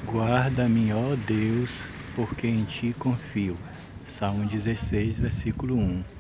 Guarda-me, ó Deus, porque em ti confio. Salmo 16, versículo 1.